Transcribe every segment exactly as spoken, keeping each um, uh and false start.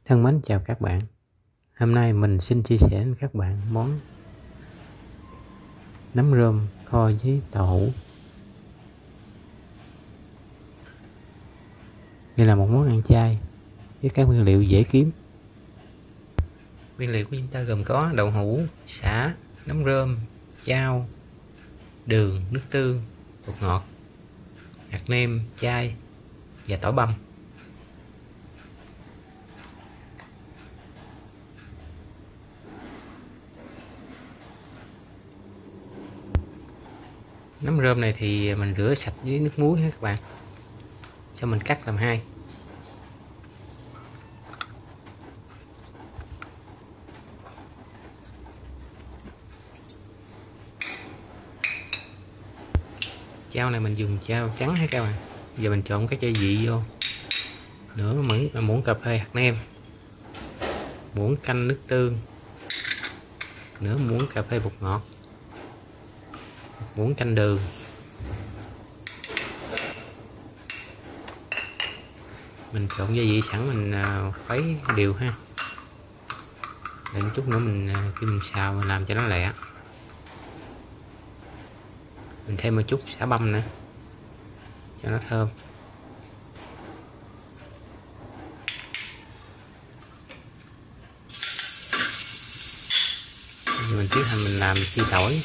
Thân mến chào các bạn. Hôm nay mình xin chia sẻ với các bạn món nấm rơm kho với đậu hũ. Đây là một món ăn chay với các nguyên liệu dễ kiếm. Nguyên liệu của chúng ta gồm có đậu hũ, sả, nấm rơm, chao, đường, nước tương, bột ngọt, hạt nêm, chai và tỏi băm. Nấm rơm này thì mình rửa sạch với nước muối hết các bạn. Cho mình cắt làm hai. Chao này mình dùng chao trắng hết các bạn. Giờ mình trộn cái gia vị vô. Nửa muỗng, muỗng cà phê hạt nêm, muỗng canh nước tương, nửa muỗng cà phê bột ngọt, một muỗng canh đường, mình trộn gia vị sẵn mình khuấy đều ha. Để chút nữa mình khi mình xào mình làm cho nó lẹ. Mình thêm một chút sả băm nữa cho nó thơm. Mình tiến hành mình làm phi tỏi.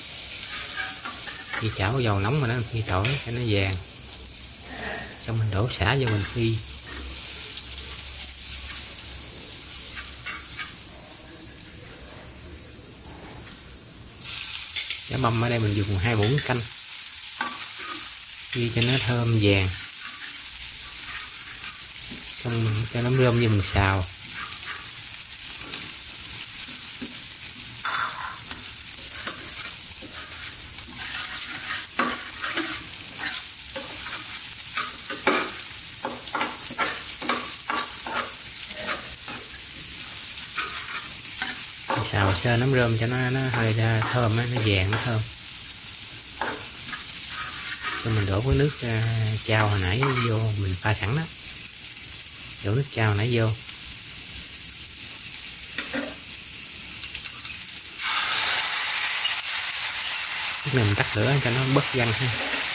Khi chảo dầu nóng mà nó phi tỏi cho nó vàng. Xong mình đổ sả vô mình phi. Sả băm ở đây mình dùng hai muỗng canh. Phi cho nó thơm vàng. Xong mình cho nấm rơm vô mình xào. Xào sơ nấm rơm cho nó nó hơi ra thơm nó vàng nó thơm. Cho mình đổ cái nước uh, chao hồi nãy vô mình pha sẵn đó. Đổ nước chao hồi nãy vô. Lúc này mình tắt lửa cho nó bớt văng ha.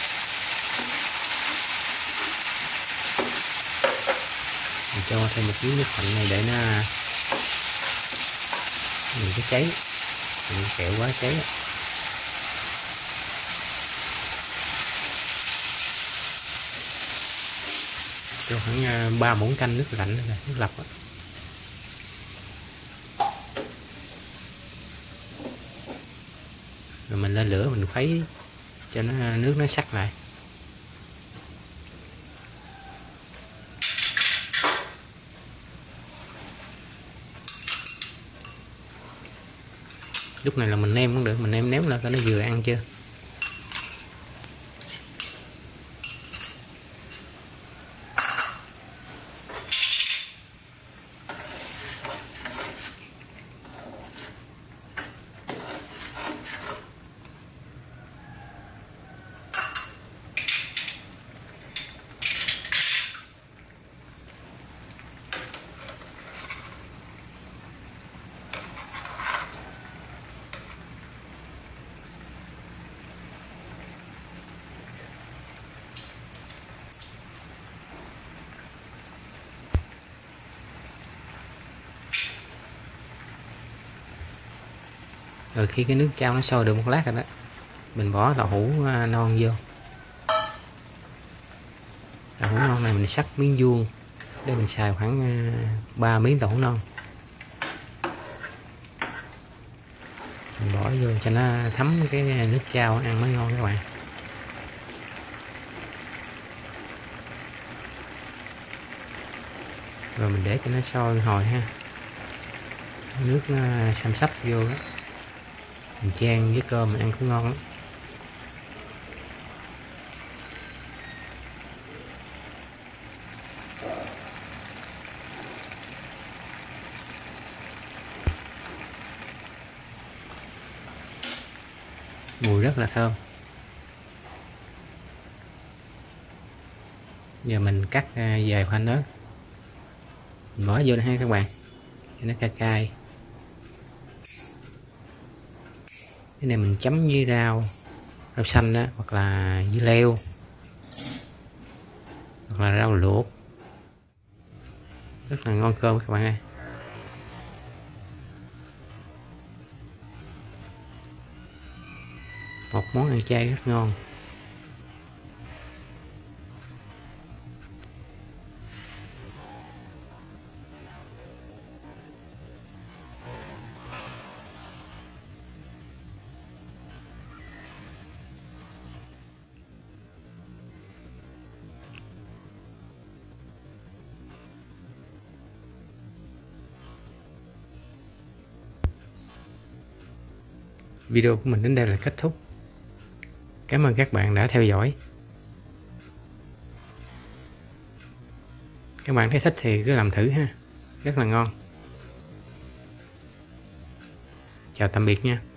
Mình cho thêm một miếng nước lạnh này để nó mình cái cháy, mình kẹo quá cháy. Cho khoảng ba muỗng canh nước lạnh này, nước lọc đó. Rồi mình lên lửa mình khuấy cho nó nước nó sắc lại. Lúc này là mình nêm cũng được, mình nêm nếm lên coi nó vừa ăn chưa. Rồi khi cái nước chao nó sôi được một lát rồi đó, mình bỏ đậu hũ non vô. Đậu hũ non này mình cắt miếng vuông để mình xài khoảng ba miếng đậu hũ non. Mình bỏ vô cho nó thấm cái nước chao ăn mới ngon các bạn. Rồi mình để cho nó sôi hồi ha. Nước nó xăm xắp vô đó. Mình chan với cơm mình ăn cũng ngon lắm. Mùi rất là thơm. Giờ mình cắt vài khoanh ớt. mình bỏ vô đây ha các bạn, cho nó cay cay. Cái này mình chấm với rau rau xanh đó, hoặc là dưa leo, hoặc là rau luộc, rất là ngon cơm các bạn ơi. Một món ăn chay rất ngon. Video của mình đến đây là kết thúc. Cảm ơn các bạn đã theo dõi. Các bạn thấy thích thì cứ làm thử ha, rất là ngon. Chào tạm biệt nha.